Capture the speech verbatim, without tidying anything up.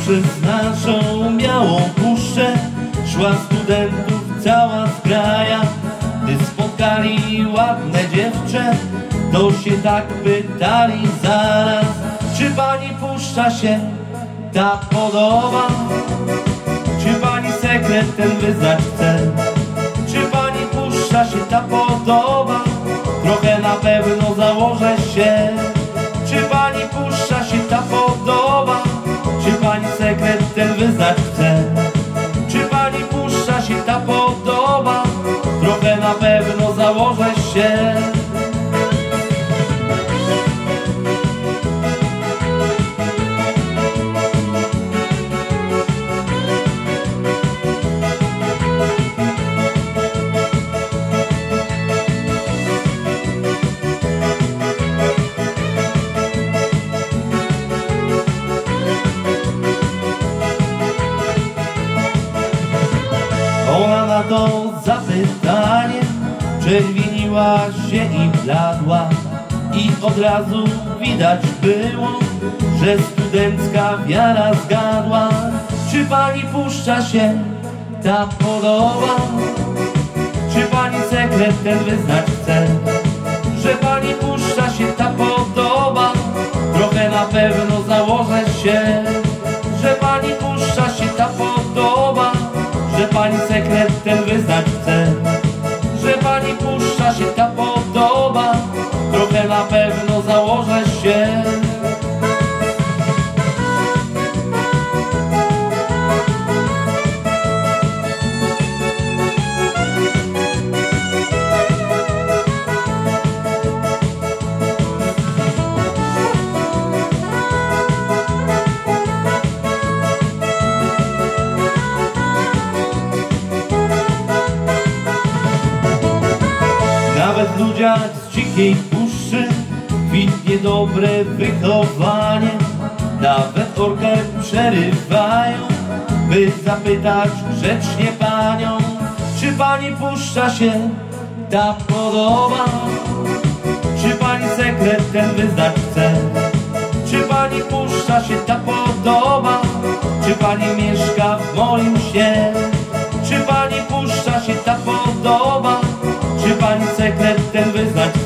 przez naszą białą puszczę szła studentów cała zgraja. Gdy spotkali ładne dziewczę, to się tak pytali zaraz: czy pani puszcza się ta podoba? Czy pani sekret ten wyznać chce? Czy pani puszcza się ta podoba? Trochę na pewno założę się. Czy pani puszcza się ta podoba? Czy pani sekret ten wyznać chce? Czy pani puszcza się ta podoba? Trochę na pewno założę się. Ona na to zapytanie czerwieniła się i bladła, i od razu widać było, że studencka wiara zgadła. Czy pani puszcza się ta podoba? Czy pani sekret ten wyznać chce? Że pani puszcza się ta podoba? Trochę na pewno założę się. Że pani puszcza się ta podoba? Że pani sekret ten wyznać chce? Że pani puszcza się ta podoba? Trochę na pewno założę się. Nawet w ludziach z dzikiej puszczy kwitnie dobre wychowanie. Nawet orkę przerywają, by zapytać grzecznie panią: czy pani puszcza się ta podoba? Czy pani sekret ten wyznać chce? Czy pani puszcza się ta podoba? Czy pani mieszka w moim śnie? Czy pani puszcza się ta podoba? Czy pani sekret ten wyznać